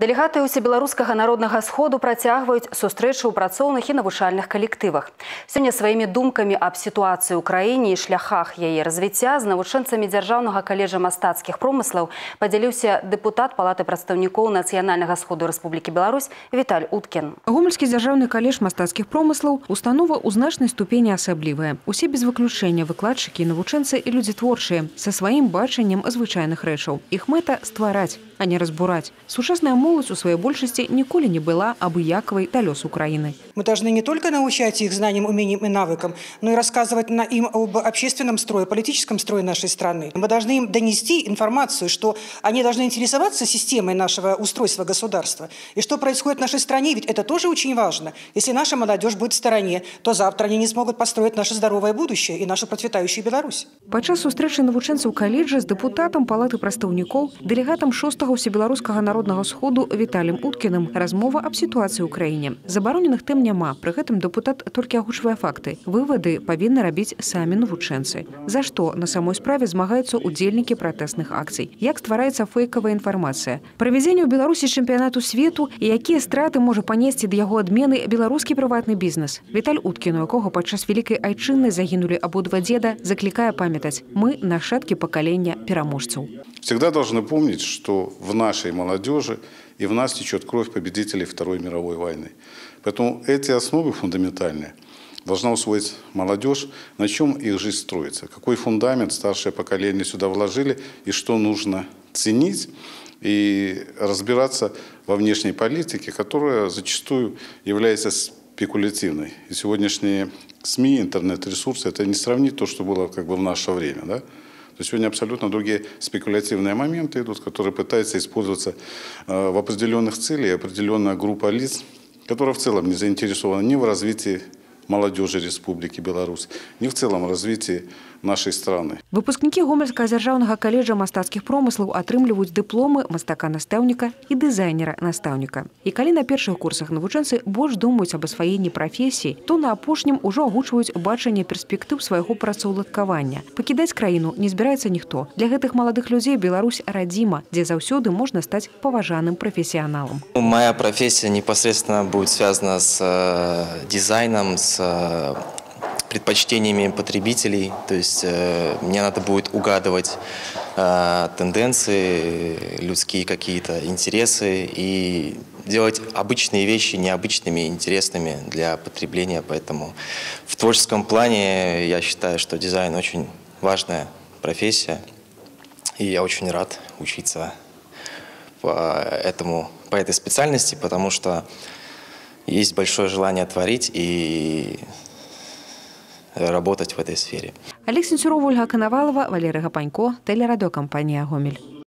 Дэлегаты ўсебеларускага народнага сходу працягваюць сустрэчы ў працоўных і навучальных калектывах. Сёння сваімі думкамі аб сітуацыі ў краіне і шляхах яе развіцця з навучэнцамі Дзяржаўнага каледжа мастацкіх промыслаў падзяліўся дэпутат Палаты прадстаўнікоў Нацыянальнага сходу Рэспублікі Беларусь Віталь Уткін. Гомельскі дзяржаўны каледж мастацкіх промыслаў установа ў значнай ступені асаблівая. Усе без выключэння выкладчыкі, навучэнцы і людзі творчыя са сваім бачаннем звычайных рэчаў. Іх мэта ствараць, а не разбураць. Сучасная молодь у своей большасці ніколі не была абыякавай да лёсу Украины. Мы должны не только научать их знаниям, умениям и навыкам, но и рассказывать им об общественном строе, политическом строе нашей страны. Мы должны им донести информацию, что они должны интересоваться системой нашего устройства государства. И что происходит в нашей стране, ведь это тоже очень важно. Если наша молодежь будет в стороне, то завтра они не смогут построить наше здоровое будущее и нашу процветающую Беларусь. Падчас сустрэчы навучэнцаў каледжа з дэпутатам Палаты прадстаўнікоў, дэлегатам 6-го ўсебеларускага народнага сходу Віталем Уткіным размова аб сітуацыі ў краіне. Забароненых тэм няма, пры гэтым дэпутат толькі агучвае факты. Вывады павінны рабіць самі навучэнцы. За што на самой справе змагаюцца удзельнікі пратэсных акцый? Як ствараецца фейкавая інфармацыя? Правядзенне ў Беларусі чэмпіянату свету і якія страты можа панесці да яго адмены беларускі прыватны бізнес? Віталь Уткін, у якога падчас Вялікай Айчыннай загінулі абодва дзеда, заклікае памятаць: мы нашчадкі пакалення пераможцаў. Всегда должны помнить, что в нашей молодежи и в нас течет кровь победителей Второй мировой войны. Поэтому эти основы фундаментальные должна усвоить молодежь, на чем их жизнь строится, какой фундамент старшее поколение сюда вложили и что нужно ценить и разбираться во внешней политике, которая зачастую является спекулятивной. И сегодняшние СМИ, интернет-ресурсы, это не сравнить то, что было как бы в наше время, да? То сегодня абсолютно другие спекулятивные моменты идут, которые пытаются использоваться в определенных целях, определенная группа лиц, которая в целом не заинтересована ни в развитии молодежи Республики Беларусь, ни в целом развитии нашей страны. Выпускнікі Гомельскага дзяржаўнага каледжа мастацкіх промыслаў атрымліваюць дыпломы мастака-настаўніка і дызайнера-настаўніка. І калі на першых курсах навучэнцы больш думаюць аб асваенні прафесіі, то на апошнім ужо агучваюць бачанне перспектыў свайго працаўладкавання. Пакідаць краіну не збіраецца ніхто. Для гэтых маладых людзей Беларусь радзіма, дзе заўсёды можна стаць паважаным профессионалом. Моя профессия непосредственно будет связана с дизайном, с предпочтениями потребителей, то есть мне надо будет угадывать тенденции, людские какие-то интересы и делать обычные вещи необычными, интересными для потребления. Поэтому в творческом плане я считаю, что дизайн очень важная профессия, и я очень рад учиться по этой специальности, потому что есть большое желание творить и работать в этой сфере. Олег Сенцюров, Ольга Коновалова, Валерий Гапанько, телерадиокомпания «Гомель».